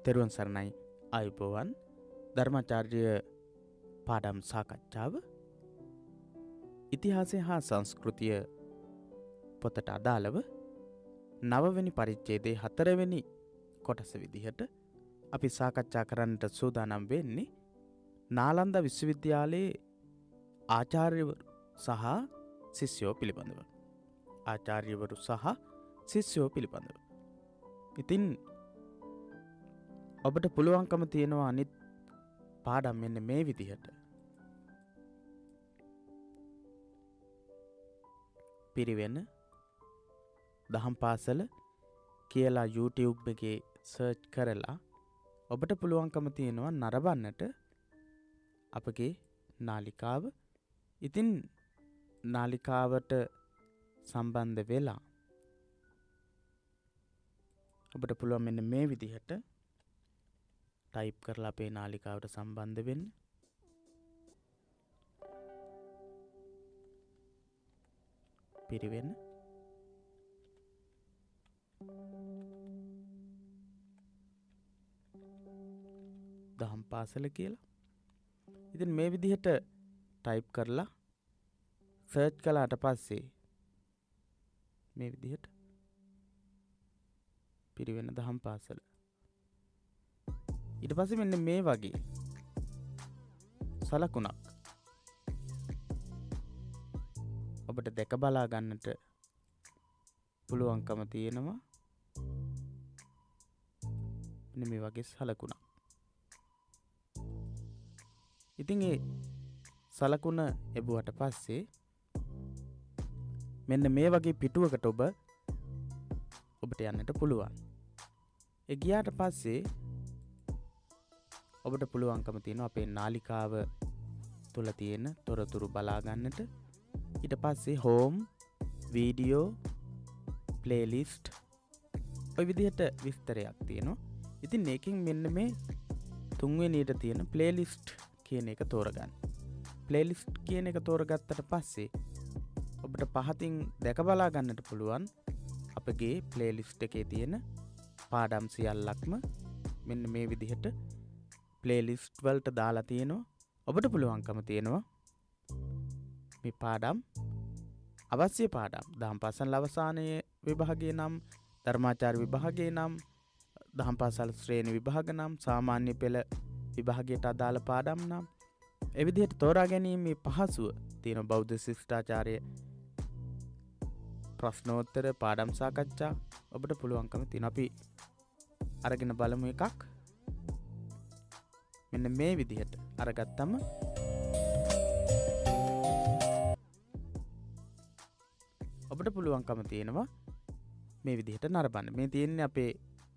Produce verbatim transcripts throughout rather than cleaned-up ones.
තෙරුවන් සරණයි ආයුබෝවන් ධර්මාචාර්ය පාඩම් සාකච්ඡාව ඉතිහාසය හා සංස්කෘතිය පොතට අදාළව නවවෙනි පරිච්ඡේදයේ හතරවෙනි කොටස විදිහට අපි සාකච්ඡා කරන්නට සූදානම් වෙන්නේ නාලන්දා විශ්වවිද්‍යාලයේ ආචාර්යවරු සහ ශිෂ්‍යයෝ පිළිබඳව. ආචාර්යවරු සහ ශිෂ්‍යයෝ පිළිබඳව. ඉතින් ඔබට පුළුවන්කම තියෙනවා අනිත් පාඩම් මෙන්න මේ විදිහට. පිරිවෙන දහම් පාසල කියලා YouTube එකේ සර්ච් කරලා ඔබට පුළුවන්කම තියෙනවා නරඹන්නට අපගේ නාලිකාව. ඉතින් නාලිකාවට සම්බන්ධ වෙලා ඔබට පුළුවන් මෙන්න මේ විදිහට ටයිප් කරලා අපේ නාලිකාවට සම්බන්ධ වෙන්න. පිරිවෙන දහම් පාසල කියලා. ඉතින් මේ විදිහට ටයිප් කරලා සර්ච් කළාට පස්සේ මේ විදිහට පිරිවෙන දහම් පාසල. ඊට පස්සේ මෙන්න මේ වගේ සලකුණක් ඔබට දැක බලා ගන්නට පුළුවන්කම තියෙනවා. මෙන්න මේ වගේ සලකුණක්. ඉතින් ඒ සලකුණ එබුවට පස්සේ මෙන්න මේ වගේ පිටුවකට ඔබ ඔබට යන්නට පුළුවන්. ඒ ගියාට පස්සේ ඔබට පුළුවන්කම තියෙනවා අපේ නාලිකාව තුල තියෙන තොරතුරු බලා ගන්නට. ඊට පස්සේ home, video, playlist ඔය විදිහට විස්තරයක් තියෙනවා. ඉතින් මේකෙන් මෙන්න මේ තුන්වෙනියට තියෙන playlist කියන එක තෝරගන්න. playlist කියන එක තෝරගත්තට පස්සේ ඔබට පහතින් දැක බලා ගන්නට පුළුවන් අපගේ playlist එකේ තියෙන පාඩම් සියල්ලක්ම මෙන්න මේ විදිහට playlist වලට දාලා තියෙනවා. ඔබට පුළුවන්කම තියෙනවා මේ පාඩම් අවශ්‍ය පාඩම් දහම් පාසල් අවසානයේ විභාගයේ නම්, ධර්මාචාර්ය විභාගයේ නම්, දහම් පාසල් ශ්‍රේණි විභාග නම්, සාමාන්‍ය පෙළ විභාගයට අදාළ පාඩම් නම් ඒ විදිහට තෝරා ගැනීමේ පහසුව තියෙන බෞද්ධ ශිෂ්ටාචාරය ප්‍රශ්නෝත්තර පාඩම් සාකච්ඡා ඔබට පුළුවන්කම තියෙනවා. අපි අරගෙන බලමු එකක්. මෙන්න මේ විදිහට අරගත්තම ඔබට පුළුවන්කම තියෙනවා මේ විදිහට නරඹන්න. මේ තියෙන්නේ අපේ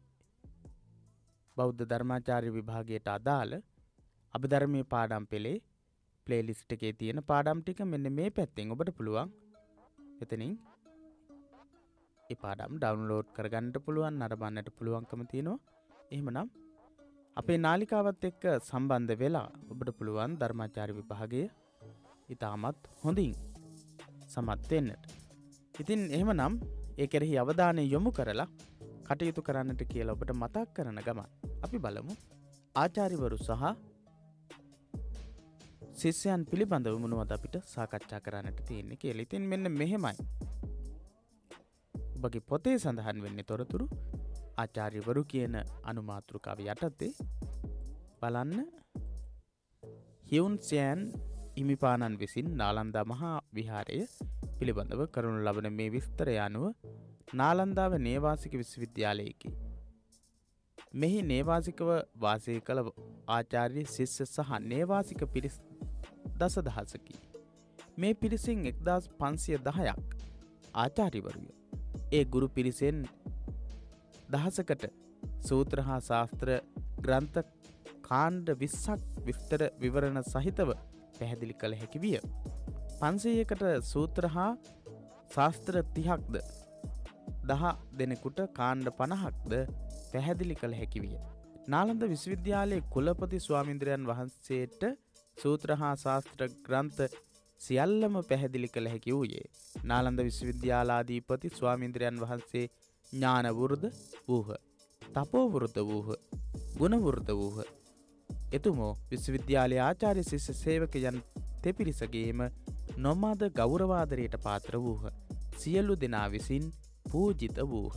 බෞද්ධ ධර්මාචාර්ය විභාගයට අදාළ අභිධර්මයේ පාඩම් පෙළේ ප්ලේලිස්ට් එකේ තියෙන පාඩම් ටික මෙන්න මේ පැත්තෙන් ඔබට පුළුවන් එතනින් ඒ පාඩම් ඩවුන්ලෝඩ් කරගන්නට පුළුවන්, නරඹන්නට පුළුවන්කම තියෙනවා. එහෙමනම් අපේ නාලිකාවත් එක්ක සම්බන්ධ වෙලා ඔබට පුළුවන් ධර්මාචාර්ය විභාගය ඉතාමත් හොඳින් සමත් වෙන්නට. ඉතින් එහෙමනම් ඒ කෙරෙහි අවධානය යොමු කරලා කටයුතු කරන්නට කියලා ඔබට මතක් කරන ගමන් අපි බලමු ආචාර්යවරු සහ ශිෂ්‍යයන් පිළිබඳව මොනවද අපිට සාකච්ඡා කරන්නට තියෙන්නේ කියලා. ඉතින් මෙන්න මෙහෙමයි ඔබගේ පොතේ සඳහන් වෙන්නේ තොරතුරු. ආචාර්යවරු කියන අනුමාතෘකාව යටතේ බලන්න හියුන් සියන් හිමිපාණන් විසින් නාලන්දා මහා විහාරය පිළිබඳව කරනු ලබන මේ විස්තරය අනුව නාලන්දාව නේවාසික විශ්වවිද්‍යාලයේකි. මෙහි නේවාසිකව වාසය කළ ආචාර්ය ශිෂ්‍ය සහ නේවාසික පිරිස් දසදහසකි. මේ පිරිසින් එක්දාස් පන්සිය දහයක් ආචාර්යවරුය. ඒ ගුරු පිරිසෙන් දහසකට සූත්‍ර හා ශාස්ත්‍ර ග්‍රන්ථ කාණ්ඩ විස්සක් විස්තර විවරණ සහිතව පැහැදිලි කළ හැකි විය. පන්සීයකට සූත්‍ර හා ශාස්ත්‍ර තිහක්ද දහ දෙනෙකුට කාණ්ඩ පනහක්ද පැහැදිලි කළ හැකි විය. නාලන්ද විශ්වවිද්‍යාලයේ කුලපති ස්වාමීන්ද්‍රයන් වහන්සේට සූත්‍ර හා ශාස්ත්‍ර ග්‍රන්ථ සියල්ලම පැහැදිලි කළ හැකි වූයේ නාලන්ද විශ්වවිද්‍යාලාධිපති ස්වාමීන්ද්‍රයන් වහන්සේ ඥාන වෘද්ධ වූහ. තපෝ වෘද්ධ වූහ. ගුණවෘත වූහ. එතුමෝ විශ්වවිද්‍යාලයේ ආචාර්ය ශිෂ්‍ය සේවකයන් තෙපිරිසගේම නොමද ගෞරවාදරයට පාත්‍ර වූහ. සියලු දෙනා විසින් පූජිත වූහ.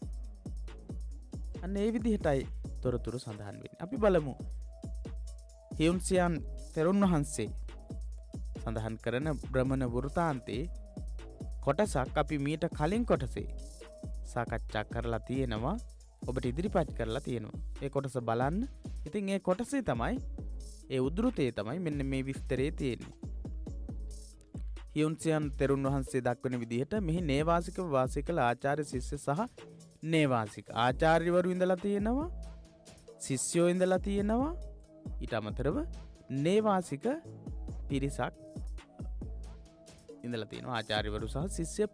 අන්න ඒ විදිහටයි තොරතුරු සඳහන් වෙන්නේ. අපි බලමු හියුන්සියන් තෙරුන් වහන්සේ සඳහන් කරන බ්‍රහ්මණ වෘතාන්තයේ කොටසක් අපි මීට කලින් කොටසේ සාකච්ඡා කරලා තියෙනවා. ඔබට ඉදිරිපත් කරලා තියෙනවා. ඒ කොටස බලන්න. ඉතින් ඒ කොටසේ තමයි ඒ උද්ෘතයේ තමයි මෙන්න මේ විස්තරේ තියෙන්නේ. හියුන්සියන් තෙරුන් වහන්සේ දක්වන විදිහට මෙහි නේවාසික වාසය කළ ආචාර්ය ශිෂ්‍ය සහ නේවාසික ආචාර්යවරු ඉඳලා තියෙනවා. ශිෂ්‍යයෝ ඉඳලා තියෙනවා. ඊට අමතරව නේවාසික පිරිසක් ඉඳලා තියෙනවා. ආචාර්යවරු සහ ශිෂ්‍ය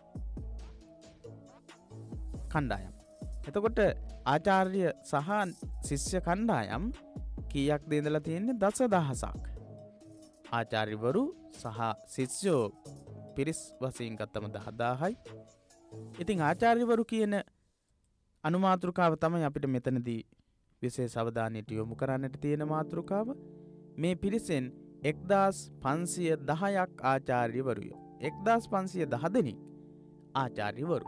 කණ්ඩායම්. එතකොට ආචාර්ය සහ ශිෂ්‍ය කණ්ඩායම් කීයක් ද ඉඳලා තියෙන්නේ? දසදහසක්. ආචාර්යවරු සහ ශිෂ්‍යෝ පිරිස් වශයෙන් ගත්තම දහදාහයි. ඉතින් ආචාර්යවරු කියන අනුමාතෘකාව තමයි අපිට මෙතනදී විශේෂ අවධානයට යොමු කරන්නට තියෙන මාතෘකාව. මේ පිරිසෙන් එක්දාස් පන්සිය දහයක් ආචාර්යවරුය. එක්දාස් පන්සිය දහ දෙනෙක් ආචාර්යවරු.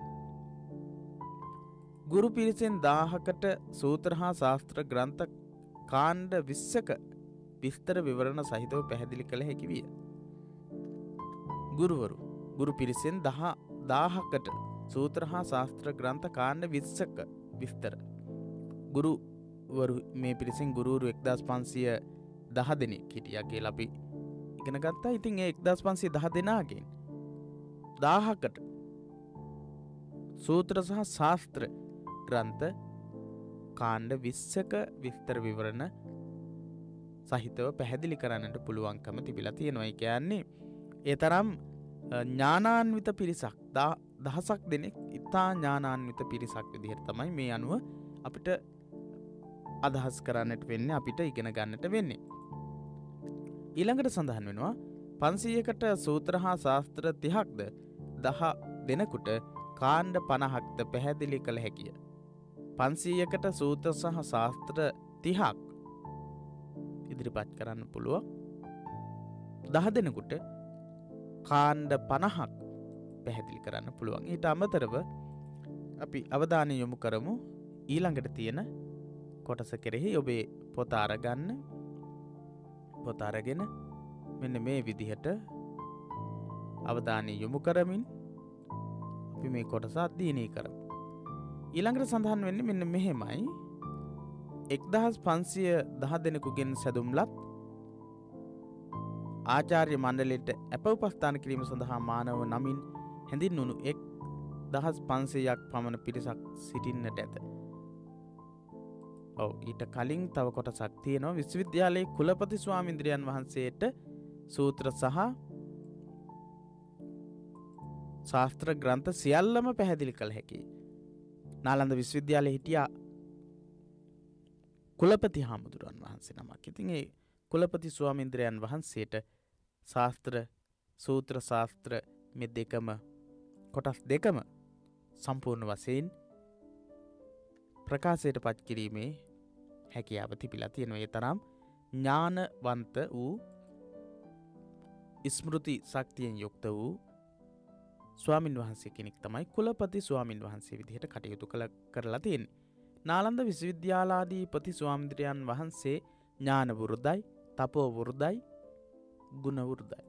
ගුරු පිරිසෙන් දාහකට සූත්‍ර හා ශාස්ත්‍ර ග්‍රන්ථ කාණ්ඩ විස්සක විස්තර විවරණ සහිතව පැහැදිලි කළ හැකි විය. ගුරුවරු ගුරු පිරිසෙන් දහ දාහකට සූත්‍ර හා ශාස්ත්‍ර ග්‍රන්ථ කාණ්ඩ විස්සක විස්තර. ගුරුවරු මේ පිරිසෙන් ගුරුවරු එක්දාස් පන්සිය දහ දෙනෙක් හිටියා කියලා අපි ඉගෙන ගත්තා. ඉතින් ඒ එක්දාස් පන්සිය දහ දෙනාගෙන් දාහකට සූත්‍ර සහ ශාස්ත්‍ර ග්‍රන්ථ කාණ්ඩ විස්සක විස්තර විවරණ සහිතව පැහැදිලි කරන්නට පුළුවන්කම තිබිලා තියෙනවා. ඒ කියන්නේ ඒ තරම් ඥානාන්විත පිරිසක් දහසක් දෙනෙක් ඉතා ඥානාන්විත පිරිසක් විදිහට තමයි මේ අනුව අපිට අදහස් කරන්නට වෙන්නේ, අපිට ඉගෙන ගන්නට වෙන්නේ. ඊළඟට සඳහන් වෙනවා පන්සීයකට සූත්‍ර හා ශාස්ත්‍ර තිහක්ද දහ දෙනෙකුට කාණ්ඩ පනහක්ද පැහැදිලි කළ හැකිය. පන්සීයකට සූත්‍ර සහ ශාස්ත්‍ර තිහක් ඉදිරිපත් කරන්න පුළුවන්. දහ දෙනෙකුට කාණ්ඩ පනහක් පැහැදිලි කරන්න පුළුවන්. ඊට අමතරව අපි අවධානය යොමු කරමු ඊළඟට තියෙන කොටස කෙරෙහි. ඔබේ පොත අරගන්න. පොත අරගෙන මෙන්න මේ විදිහට අවධානය යොමු කරමින් අපි මේ කොටස අධ්‍යයනය කරමු. ඊළඟට සඳහන් වෙන්නේ මෙන්න මෙහෙමයි. එක්දහස් පන්සිය දහ දෙනෙකුගෙන් සැදුම්ලත් ආචාර්ය මණ්ඩලයට අප උපස්ථාන කිරීම සඳහා මානව නමින් හැඳින්වුණු එක් දහස් පන්සියයක් පමණ පිරිසක් සිටින්නට ඇත. ඔව් ඊට කලින් තව කොටසක් තියෙනවා. විශ්වවිද්‍යාලයේ කුලපති ස්වාමීන්ද්‍රයන් වහන්සේට සූත්‍ර සහ ශාස්ත්‍ර ග්‍රන්ථ සියල්ලම පැහැදිලි කළ හැකියි. නාලන්ද විශ්වවිද්‍යාලයේ හිටියා කුලපති හාමුදුරුවන් වහන්සේ නමක්. ඉතින් ඒ කුලපති ස්වාමීන්ද්‍රයන් වහන්සේට ශාස්ත්‍ර සූත්‍ර ශාස්ත්‍ර මේ දෙකම කොටස් දෙකම සම්පූර්ණ වශයෙන් ප්‍රකාශයට පත් කිරීමේ හැකියාව තිබිලා තියෙනවා. ඒ තරම් ඥානවන්ත වූ ස්මෘති ශක්තියෙන් යුක්ත වූ ස්වාමින් වහන්සේ කෙනෙක් තමයි කුලපති ස්වාමින් වහන්සේ විදිහට කටයුතු කළ කරලා තියෙන්නේ. නාලන්ද විශ්වවිද්‍යාලාධිපති ස්වාමීන්ද්‍රයන් වහන්සේ ඥාන වෘද්ධයි, තපෝ වෘද්ධයි, ගුණ වෘද්ධයි.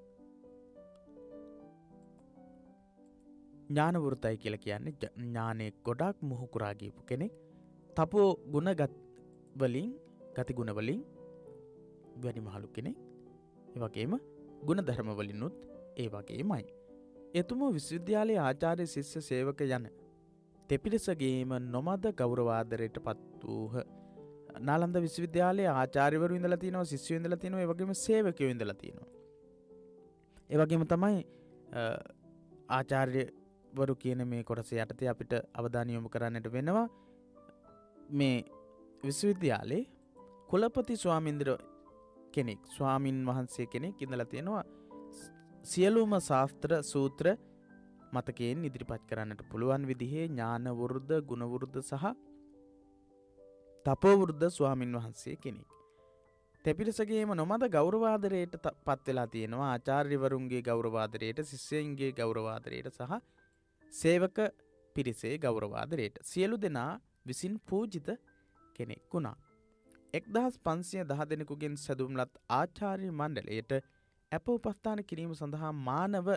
ඥාන වෘත්තයි කියලා කියන්නේ ඥානයේ ගොඩක් මුහුකුරා ගියපු කෙනෙක්. තපෝ ගුණගත් වලින් ගති ගුණ වලින් වැඩිමහලු කෙනෙක්. ඒ වගේම ගුණ ධර්ම වලිනුත් ඒ වගේමයි. එතුමෝ විශ්වවිද්‍යාලයේ ආචාර්ය ශිෂ්‍ය සේවක යන තෙපිරිසගේම නොමද ගෞරවාදරයට පත් වූහ. නාලන්ද විශ්වවිද්‍යාලයේ ආචාර්යවරු ඉඳලා තියෙනවා, ශිෂ්‍යයෝ ඉඳලා තියෙනවා, ඒ වගේම සේවකයෝ ඉඳලා තියෙනවා. ඒ වගේම තමයි ආචාර්ය වරු කියන මේ කොටස යටතේ අපිට අවධානය යොමු කරන්නට වෙනවා. මේ විශ්වවිද්‍යාලයේ කුලපති ස්වාමීන්ද්‍ර කෙනෙක්, ස්වාමින් වහන්සේ කෙනෙක් ඉඳලා තියෙනවා. සියලුම ශාස්ත්‍ර සූත්‍ර මතකයෙන් ඉදිරිපත් කරන්නට පුළුවන් විදිහේ ඥාන වෘද්ධ, ගුණ වෘද්ධ සහ තපෝවෘද්ධ ස්වාමින් වහන්සේ කෙනෙක්. තෙපිරිසගේම නොමද ගෞරවාදරයට පත් වෙලා තියෙනවා ආචාර්යවරුන්ගේ ගෞරවාදරයට, ශිෂ්‍යයින්ගේ ගෞරවාදරයට සහ සේවක පිරිසේ ගෞරවාදරයට සියලු දෙනා විසින් පූජිත කෙනෙක් වුණා. එක්දහස් පන්සිය දහ දෙනෙකුගෙන් සැදුම්ලත් ආචාර්ය මණ්ඩලයට අප උපස්ථාන කිරීම සඳහා මානව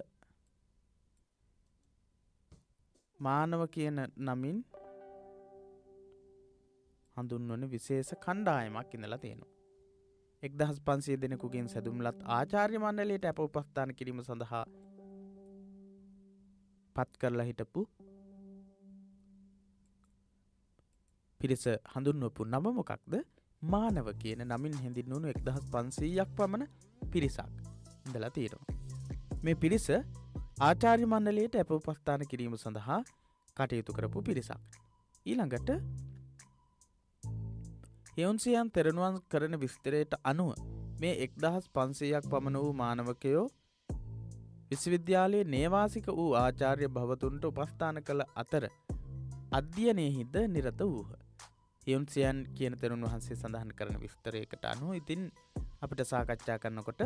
මානව කියන නමින් හඳුන්වන විශේෂ කණ්ඩායමක් ඉඳලා තියෙනවා. එක්දහස් පන්සිය දෙනෙකුගෙන් සැදුම්ලත් ආචාර්ය මණ්ඩලයට අප උපස්ථාන කිරීම සඳහා පත් කරලා හිටපු පිරිස හඳුන්වපු නම මොකක්ද? මානව කියන නමින් හැඳින්වුණු එක්දහස් පන්සීයක් පමණ පිරිසක් ඉඳලා තියෙනවා. මේ පිරිස ආචාර්ය මණ්ඩලයට අප උපස්ථාන කිරීම සඳහා කටයුතු කරපු පිරිසක්. ඊළඟට හේවන්සියන් තෙරණුවන් කරන විස්තරයට අනුව මේ එක්දහස් පන්සීයක් පමණ වූ මානවකයෝ විශ්වවිද්‍යාලයේ නේවාසික වූ ආචාර්ය භවතුන්ට උපස්ථාන කළ අතර අධ්‍යයනයේහිද නිරත වූහ. හේවන්සියන් කියන තෙරුන් වහන්සේ සඳහන් කරන විස්තරයකට අනුව ඉතින් අපිට සාකච්ඡා කරනකොට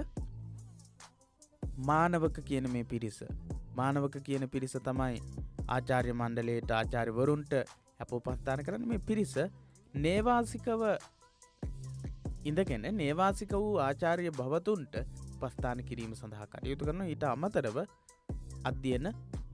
මානවක කියන මේ පිරිස මානවක කියන පිරිස තමයි ආචාර්ය මණ්ඩලයට ආචාර්යවරුන්ට අප උපස්ථාන කරන මේ පිරිස නේවාසිකව ඉඳගෙන නේවාසික වූ ආචාර්ය භවතුන්ට උපස්ථාන කිරීම සඳහා කටයුතු කරන ඊට අමතරව අධ්‍යයන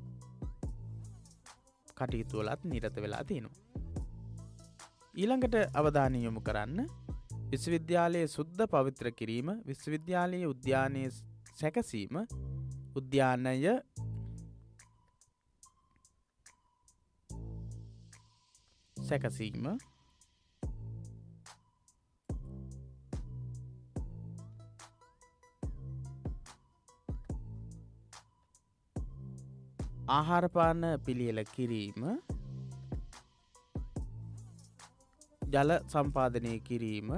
කටයුතු වලත් නිරත වෙලා තියෙනවා. ඊළඟට අවධානය යොමු කරන්න විශ්වවිද්‍යාලයේ සුද්ධ පවිත්‍ර කිරීම, විශ්වවිද්‍යාලයේ උද්‍යානයේ සැකසීම, උද්‍යානය සැකසීම, ආහාරපාන පිළියෙල කිරීම, ජල සම්පාදනය කිරීම,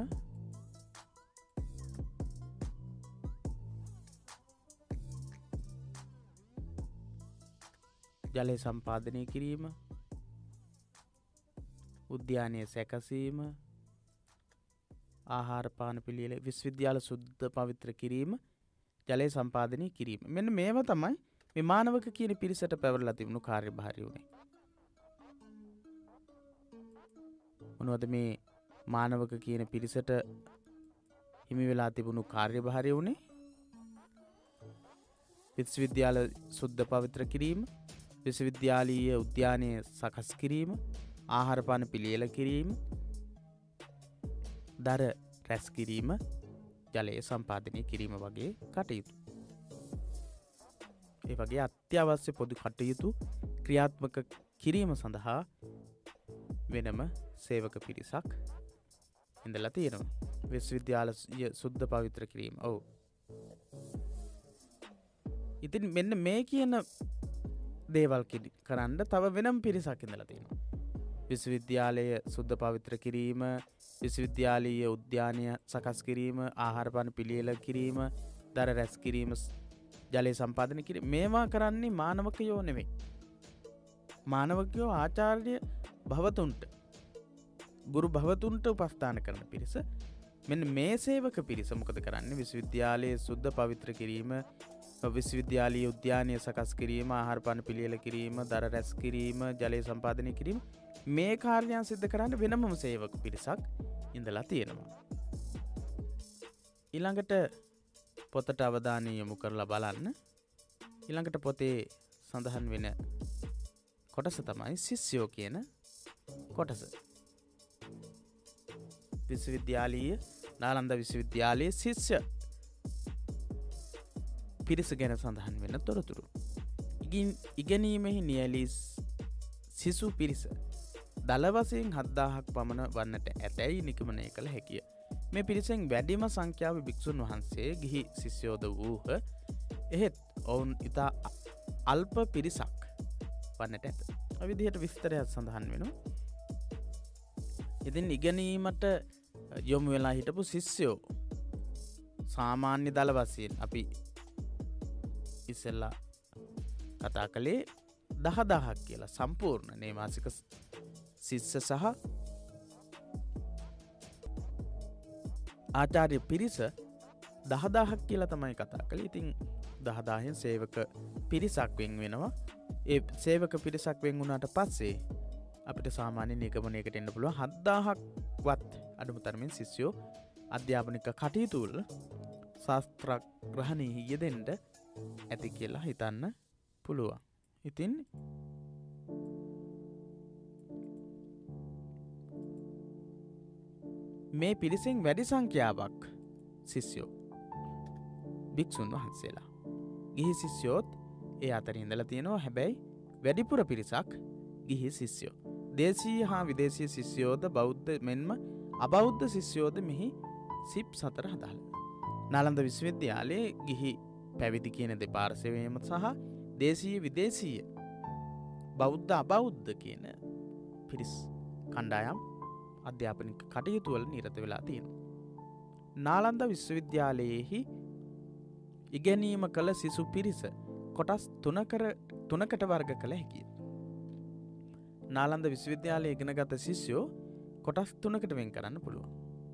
ජලය සම්පාදනය කිරීම, උද්‍යානයේ සැකසීම, ආහාරපාන පිළියෙල, විශ්වවිද්‍යාල සුද්ධ පවිත්‍ර කිරීම, ජලය සම්පාදනය කිරීම. මෙන්න මේවා තමයි මේ මානවක කියන පිරිසට පැවරලා තිබුණු කාර්යභාරය උනේ. මොනවද මේ මානවක කියන පිරිසට හිමි වෙලා තිබුණු කාර්යභාරය උනේ? විශ්වවිද්‍යාල සුද්ධ පවිත්‍ර කිරීම, විශ්වවිද්‍යාලීය උද්‍යානයේ සකස් කිරීම, ආහාරපාන පිළියෙල කිරීම, දර රැස් කිරීම, ජලය සම්පාදනය කිරීම වගේ කටයුතු. ඒ වගේ අත්‍යවශ්‍ය පොදු කටයුතු ක්‍රියාත්මක කිරීම සඳහා වෙනම සේවක පිරිසක් ඉඳලා තියෙනවා. විශ්වවිද්‍යාල සුද්ධ පවිත්‍ර කිරීම. ඔව්. ඉතින් මෙන්න මේ කියන දේවල් කරන්න තව වෙනම පිරිසක් ඉඳලා තියෙනවා. විශ්වවිද්‍යාලය සුද්ධ පවිත්‍ර කිරීම, විශ්වවිද්‍යාලීය උද්‍යානය සකස් කිරීම, ආහාරපාන පිළියෙල කිරීම, දර රැස් කිරීම, ජලය සම්පාදනය කිරීම. මේවා කරන්නේ මානවකයෝ නෙවෙයි. මානවකයෝ ආචාර්ය භවතුන්ට, ගුරු භවතුන්ට උපස්ථාන කරන පිරිස. මෙන්න මේ සේවක පිරිස මොකද කරන්නේ? විශ්වවිද්‍යාලයේ සුද්ධ පවිත්‍ර කිරීම, විශ්වවිද්‍යාලීය උද්‍යානය සකස් කිරීම, ආහාරපාන පිළියෙල කිරීම, දර රැස් කිරීම, ජලය සම්පාදනය කිරීම, මේ කාර්යයන් සිද්ධ කරන්න වෙනම සේවක පිරිසක් ඉඳලා තියෙනවා. ඊළඟට පොතට අවධානය යොමු කරලා බලන්න. ඊළඟට පොතේ සඳහන් වෙන කොටස තමයි ශිෂ්‍යෝ කියන කොටස. විශ්වවිද්‍යාලීය නාලන්ද විශ්වවිද්‍යාලයේ ශිෂ්‍ය පිරිස ගැන සඳහන් වෙන තොරතුරු. ඉගෙනීමෙහි නියැලී සිසු පිරිස දල වශයෙන් හත්දාහක් පමණ වන්නට ඇතැයි නිගමනය කළ හැකිය. මේ පිරිසෙන් වැඩිම සංඛ්‍යාව භික්ෂුන් වහන්සේ ගිහි ශිෂ්‍යෝද වූහ. එහෙත් ඔවුන් ඉතා අල්ප පිරිසක් වන්නට ඇත. ඔය විදිහට විස්තරයක් සඳහන් වෙනවා. ඉතින් ඉගෙනීමට යොමු වෙලා හිටපු ශිෂ්‍යෝ සාමාන්‍ය දල වශයෙන් අපි ඉස්සෙල්ලා කතා කළේ දහදාහක් කියලා සම්පූර්ණ නේවාසික ශිෂ්‍ය සහ ආචාර්ය පිරිස දහදාහක් කියලා තමයි කතා කළේ. ඉතින් දහදාහෙන් සේවක පිරිසක් වෙන් වෙනවා. ඒ සේවක පිරිසක් වෙන් වුණාට පස්සේ අපිට සාමාන්‍ය නිගමනයකට එන්න පුළුවන් හත්දාහක්වත් අඩුම තරමින් ශිෂ්‍යයෝ අධ්‍යාපනික කටයුතු වල ශාස්ත්‍රග්‍රහණයේ යෙදෙන්න ඇති කියලා හිතන්න පුළුවන්. ඉතින් මේ පිරිසෙන් වැඩි සංඛ්‍යාවක් ශිෂ්‍යෝ භික්ෂුන් වහන්සේලා. ගිහි ශිෂ්‍යෝත් ඒ අතරින් ඉඳලා තියෙනවා. හැබැයි වැඩිපුර පිරිසක් ගිහි ශිෂ්‍යෝ. දේශීය හා විදේශීය ශිෂ්‍යෝද බෞද්ධ මෙන්ම අබෞද්ධ ශිෂ්‍යෝද මෙහි සිප් සතර හදාළා. නාලන්ද විශ්වවිද්‍යාලයේ ගිහි පැවිදි කියන දෙපාර්ශ්වයේම සහ දේශීය විදේශීය බෞද්ධ අබෞද්ධ කියන පිරිස් කණ්ඩායම් අධ්‍යාපනික කටයුතු වල නිරත වෙලා තියෙනවා. නාලන්ද විශ්වවිද්‍යාලයේහි ඉගෙනීම කළ සිසු පිරිස කොටස් තුනකර තුනකට වර්ග කළ හැකියි. නාලන්ද විශ්වවිද්‍යාලයේ ඉගෙනගත ශිෂ්‍යෝ කොටස් තුනකට වෙන් කරන්න පුළුවන්.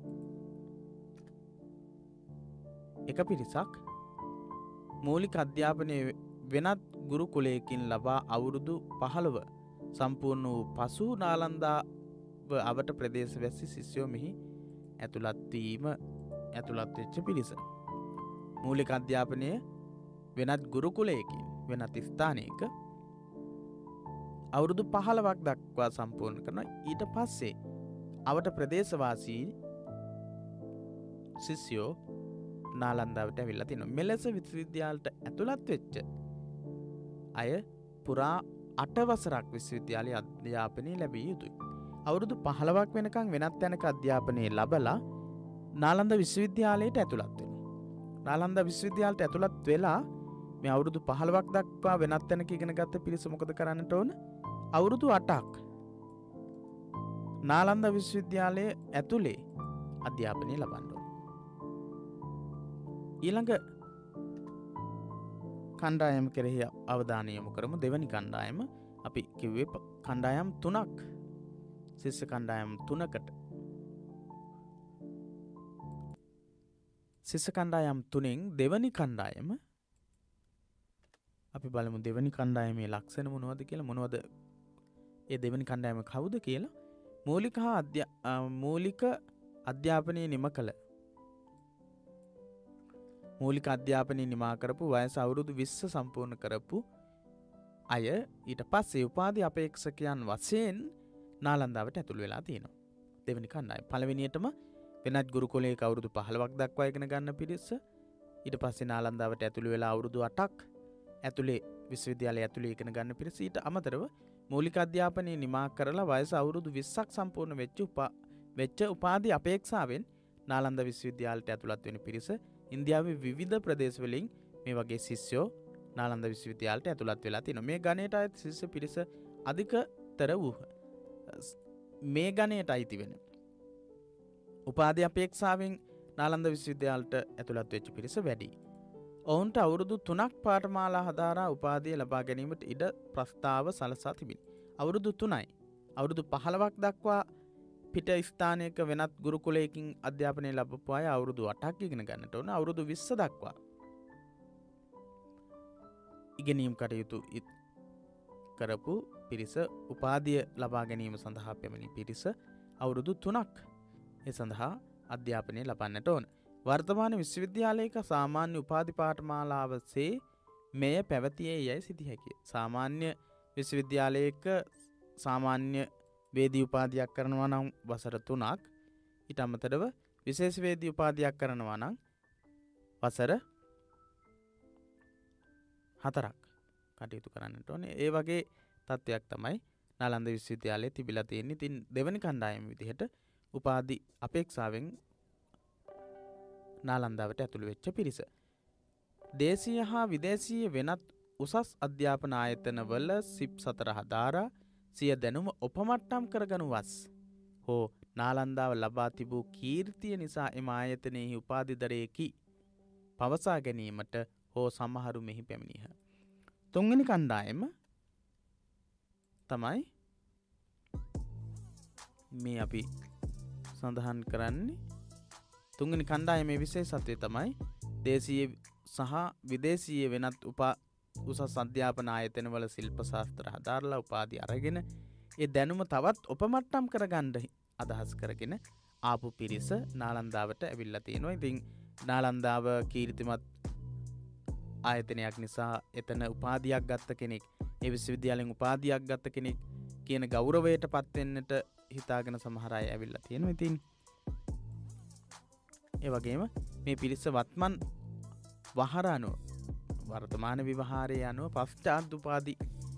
එක පිරිසක් මූලික අධ්‍යාපනයේ වෙනත් ගුරුකුලයකින් ලබා අවුරුදු පහළොව සම්පූර්ණ වූ පසු නාලන්දාව අවට ප්‍රදේශවැසි ශිෂ්‍යෝ මෙහි ඇතුළත් වීම ඇතුළත් වෙච්ච පිරිස. මූලික අධ්‍යාපනය වෙනත් ගුරුකුලයකින් වෙනත් ස්ථානයක අවුරුදු පහළොවක් දක්වා සම්පූර්ණ කරන ඊට පස්සේ අවට ප්‍රදේශවාසී ශිෂ්‍යෝ නාලන්දාවට ඇවිල්ලා තිනවා. මෙලෙස විශ්වවිද්‍යාලයට ඇතුළත් වෙච්ච අය පුරා අට වසරක් විශ්වවිද්‍යාලයේ අධ්‍යාපනය ලැබිය යුතුයි. අවුරුදු පහළොවක් වෙනකන් වෙනත් තැනක අධ්‍යාපනය ලැබලා නාලන්ද විශ්වවිද්‍යාලයට ඇතුළත් වෙනවා. නාලන්ද විශ්වවිද්‍යාලයට ඇතුළත් වෙලා මේ අවුරුදු පහළොවක් දක්වා වෙනත් තැනක ඉගෙන ගත්ත පිරිස මොකද කරන්නට ඕන? අවුරුදු අටක් නාලන්ද විශ්වවිද්‍යාලයේ ඇතුලේ අධ්‍යාපනය ලබන්න ඕන. ඊළඟ කණ්ඩායම කෙරෙහි අවධානය යොමු කරමු. දෙවැනි කණ්ඩායම අපි කිව්වේ කණ්ඩායම් තුනක්. ශිෂ්‍ය කණ්ඩායම් තුනකට. ශිෂ්‍ය කණ්ඩායම් තුනෙන් දෙවැනි කණ්ඩායම අපි බලමු දෙවැනි කණ්ඩායමේ ලක්ෂණ මොනවද කියලා. මොනවද ඒ දෙවැනි කණ්ඩායම කවුද කියලා? මූලික හා අධ්‍යා මූලික අධ්‍යාපනය නිම කළ මූලික අධ්‍යාපනය නිමා කරපු වයස අවුරුදු විස්ස සම්පූර්ණ කරපු අය ඊට පස්සේ උපාධි අපේක්ෂකයන් වශයෙන් නාලන්දාවට ඇතුළු වෙලා තියෙනවා. දෙවෙනි කණ්ඩායම. පළවෙනියටම වෙනත් ගුරුකුලයක අවුරුදු පහළොවක් දක්වා ඉගෙන ගන්න පිරිස. ඊට පස්සේ නාලන්දාවට ඇතුළු වෙලා අවුරුදු අටක් ඇතුලේ විශ්වවිද්‍යාලය ඇතුලේ ඉගෙන ගන්න පිරිස. ඊට අමතරව මූලික අධ්‍යාපනය නිමා කරලා වයස අවුරුදු විස්සක් සම්පූර්ණ වෙච්ච උපා වෙච්ච උපාධි අපේක්ෂාවෙන් නාලන්ද විශ්වවිද්‍යාලයට ඇතුළත් වෙන පිරිස. ඉන්දියාවේ විවිධ ප්‍රදේශවලින් මේ වගේ ශිෂ්‍යෝ නාලන්ද විශ්වවිද්‍යාලයට ඇතුළත් වෙලා තිනවා. මේ ගණයට අයත් ශිෂ්‍ය පිරිස අධිකතර වූ මේ ගණයට අයිති වෙන උපාධි අපේක්ෂාවෙන් නාලන්ද විශ්වවිද්‍යාලයට ඇතුළත් වෙච්ච පිරිස වැඩි. ඔවුන්ට අවුරුදු තුනක් පාඨමාලා හදාරා උපාධිය ලබා ගැනීමට ඉඩ ප්‍රස්තාව සලසා තිබිනි. අවුරුදු තුනයි. අවුරුදු පහළොවක් දක්වා පිට ස්ථානයක වෙනත් ගුරුකුලයකින් අධ්‍යාපනය ලැබපු අය අවුරුදු අටක් ඉගෙන ගන්නට ඕන. අවුරුදු විස්ස දක්වා ඉගෙනීම් කටයුතු කරපු පිරිස උපාධිය ලබා ගැනීම සඳහා පැමිණි පිරිස අවුරුදු තුනක් ඒ සඳහා අධ්‍යාපනය ලබන්නට ඕන. වර්තමාන විශ්වවිද්‍යාලයක සාමාන්‍ය උපාධි පාඨමාලාවසේ මෙය පැවතියේ යයි සිටිය හැකිය. සාමාන්‍ය විශ්වවිද්‍යාලයක සාමාන්‍ය වේදී උපාධියක් කරනවා නම් වසර තුනක්. ඊට අමතරව විශේෂ වේදී උපාධියක් කරනවා නම් වසර හතරක් කටයුතු කරන්නට ඕනේ. ඒ වගේ තත්ත්වයක් තමයි නාලන්ද විශ්වවිද්‍යාලයේ තිබිලා තියෙන්නේ. ඉතින් දෙවැනි කණ්ඩායම විදිහට උපාධි අපේක්ෂාවෙන් නාලන්දාවට ඇතුළු වෙච්ච පිරිස. දේශීය හා විදේශීය වෙනත් උසස් අධ්‍යාපන ආයතනවල සිප් සතර හදාරා සිය දැනුම උපමට්ටම් කරගනු වස් හෝ නාලන්දාව ලබා තිබූ කීර්තිය නිසා එම ආයතනයෙහි උපාධිධරයෙකි පවසා ගැනීමට හෝ සමහරු මෙහි පැමිණියහ. තුන්වෙනි කණ්ඩායම තමයි මේ අපි සඳහන් කරන්නේ තුන්වෙනි කණ්ඩායමේ විශේෂත්වය තමයි දේශීය සහ විදේශීය වෙනත් උපා උසස් අධ්‍යාපන ආයතනවල ශිල්ප ශාස්ත්‍ර ආධාරලා උපාධි අරගෙන ඒ දැනුම තවත් උපමට්ටම් කරගන්න අදහස් කරගෙන ආපු පිරිස නාලන්දාවට ඇවිල්ලා තියෙනවා. ඉතින් නාලන්දාව කීර්තිමත් ආයතනයක් නිසා එතන උපාධියක් ගත්ත කෙනෙක්, ඒ විශ්වවිද්‍යාලයෙන් උපාධියක් ගත්ත කෙනෙක් කියන ගෞරවයට පත් වෙන්නට හිතාගෙන සමහර අය ඇවිල්ලා තියෙනවා. ඉතින් ඒ වගේම මේ පිරිස වත්මන් වහර අනුව වර්තමාන විවහාරයේ අනුව පශ්චාත් උපාධි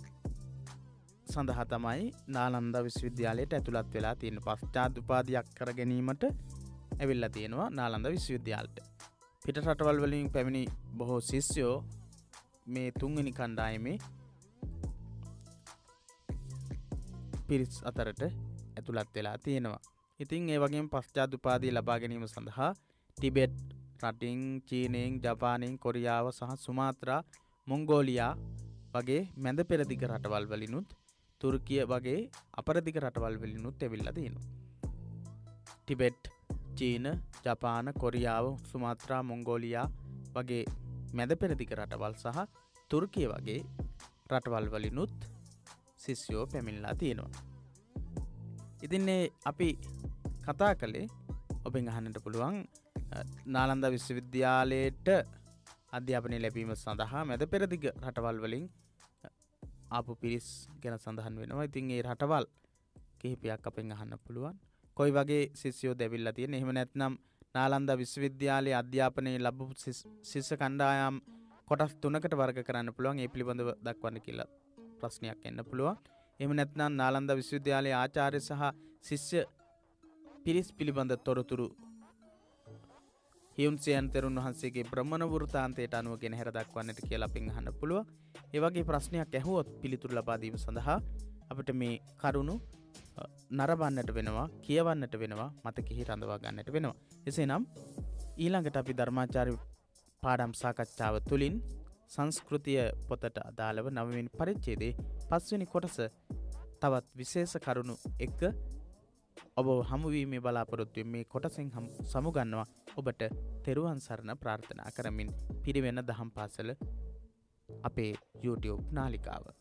සඳහා තමයි නාලන්දා විශ්වවිද්‍යාලයට ඇතුළත් වෙලා තියෙන. පශ්චාත් උපාධියක් කර ගැනීමට ඇවිල්ලා තියෙනවා නාලන්දා විශ්වවිද්‍යාලයට. පිට රටවල් වලින් පැමිණි බොහෝ ශිෂ්‍යෝ මේ තුන්වෙනි කණ්ඩායමේ පිරිස් අතරට ඇතුළත් වෙලා තියෙනවා. ඉතින් ඒ වගේම පශ්චාත් උපාධිය ලබා ගැනීම සඳහා ටිබෙට් රටින්, චීනයෙන්, ජපානයෙන්, කොරියාව සහ සුමාත්‍රා, මොංගෝලියා වගේ මැද පෙරදිග රටවල් වලිනුත්, තුර්කිය වගේ අපරදිග රටවල් වලිනුත් ඇවිල්ලා තියෙනවා. ටිබෙට්, චීන, ජපාන, කොරියාව, සුමාත්‍රා, මොංගෝලියා වගේ මැද පෙරදිග රටවල් සහ තුර්කිය වගේ රටවල් වලිනුත් ශිෂ්‍යෝ පැමිණලා තියෙනවා. ඉතින් අපි කතා කළේ ඔබෙන් අහන්නට පුළුවන් නාලන්දා විශ්වවිද්‍යාලයට අධ්‍යාපනය ලැබීම සඳහා මැද පෙරදිග රටවල් වලින් ආපු පිරිස් ගැන සඳහන් වෙනවා. ඉතින් ඒ රටවල් කිහිපයක් අපෙන් අහන්න පුළුවන්. කොයි වගේ ශිෂ්‍යෝ දැවිල්ලා තියෙන. එහෙම නැත්නම් නාලන්දා විශ්වවිද්‍යාලයේ අධ්‍යාපනය ලැබපු ශිෂ්‍ය කණ්ඩායම් කොටස් තුනකට වර්ග කරන්න පුළුවන්. ඒ පිළිබඳව දක්වන්න කියලා ප්‍රශ්නයක් එන්න පුළුවන්. එහෙම නැත්නම් නාලන්දා විශ්වවිද්‍යාලයේ ආචාර්ය සහ ශිෂ්‍ය පිරිස් පිළිබඳ තොරතුරු හියුන්සයන් තෙරුන් වහන්සේගේ බ්‍රහ්මණ වෘතාන්තයට අනුව ගෙන හැර දක්වන්නට කියලා අපෙන් අහන්න පුළුවන්. ඒ වගේ ප්‍රශ්නයක් ඇහුවොත් පිළිතුරු ලබා දීම සඳහා අපිට මේ කරුණු නරඹන්නට වෙනවා, කියවන්නට වෙනවා, මතකෙහි රඳවා ගන්නට වෙනවා. එසේනම් ඊළඟට අපි ධර්මාචාර්ය පාඩම් සාකච්ඡාව තුළින් සංස්කෘතිය පොතට අදාළව නවවෙනි පරිච්ඡේදයේ පස්වෙනි කොටස තවත් විශේෂ කරුණු එක්ක ඔබ හමුවීමේ බලාපොරොත්තු මේ කොටසෙන් සමුගන්නවා. ඔබට තෙරුවන් සරණ ප්‍රාර්ථනා කරමින් පිරිවෙන දහම් පාසල අපේ YouTube නාලිකාව